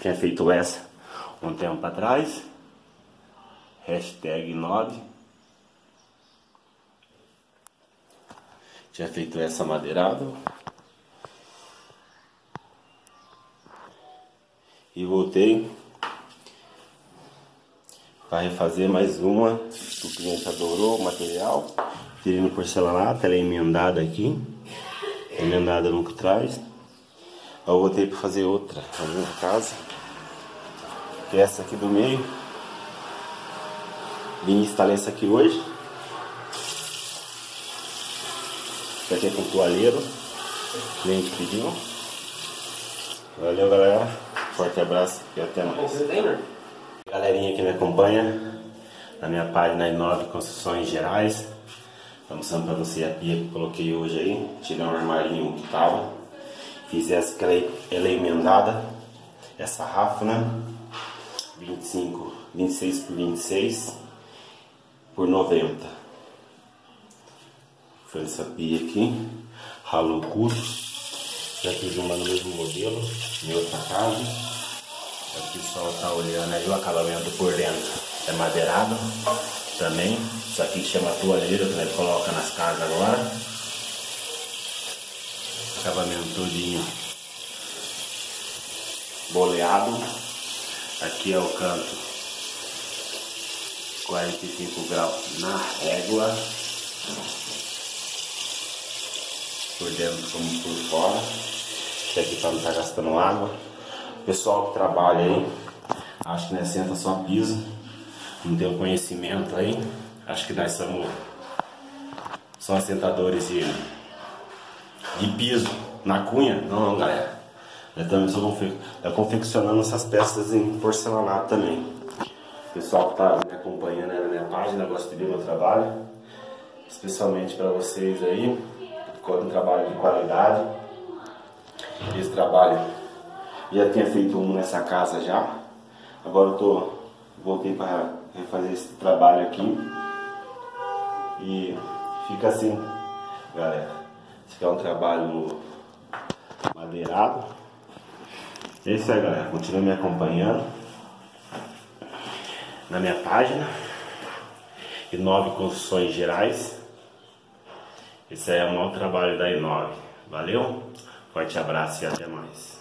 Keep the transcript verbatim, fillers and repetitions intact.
tinha feito essa um tempo atrás. Hashtag nove. Tinha feito essa madeirada. E voltei para refazer mais uma. O cliente adorou o material. Tirando porcelanato, ela é emendada aqui. Emendada no que traz. Eu voltei para fazer outra na minha casa. Que é essa aqui do meio. Vim instalar essa aqui hoje. Isso aqui é com toalheiro. O cliente pediu. Valeu, galera. Forte abraço e até mais. Galerinha que me acompanha na minha página nove Construções Gerais. Estou mostrando para você a pia que eu coloquei hoje aí. Tirei um armarinho que tava. Fiz essa que ela, ela é emendada. Essa ráfana vinte e cinco, vinte e seis por vinte e seis por noventa. Foi essa pia aqui. Ralo curto. Já fiz uma no mesmo modelo, em outra casa. O pessoal tá olhando aí o acabamento por dentro. É madeirado também. Isso aqui chama toalheiro, que nós coloca nas casas agora. Acabamento todinho boleado. Aqui é o canto quarenta e cinco graus na régua. Por dentro como por fora. Isso aqui para não estar gastando água. O pessoal que trabalha aí, acho que nós senta só piso. Não tem o conhecimento aí. Acho que nós somos só assentadores de, de piso na cunha. Não, não, galera. Eu também estou confe confeccionando essas peças em porcelanato também. O pessoal que está me acompanhando aí na minha página gosta de ver meu trabalho. Especialmente para vocês aí. Um trabalho de qualidade. Esse trabalho já tinha feito um nessa casa já. Agora eu tô voltei para refazer esse trabalho aqui. E fica assim, galera. Esse aqui é um trabalho madeirado. É isso aí, galera. Continua me acompanhando na minha página e nove Construções Gerais. Esse aí é o maior trabalho da I nove. Valeu? Forte abraço e até mais.